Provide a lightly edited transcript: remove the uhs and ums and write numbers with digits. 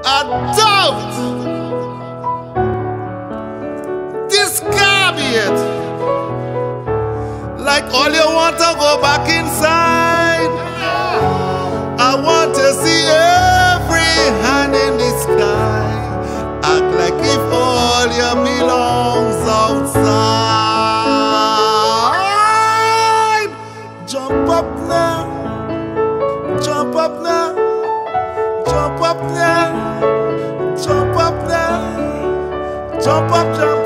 Adopt this garbage. Like all you want to go back inside. I want to see every hand in the sky. Act like if all you belongs outside. Jump up now. Jump up now. Jump up now. Jump up now. Jump up, jump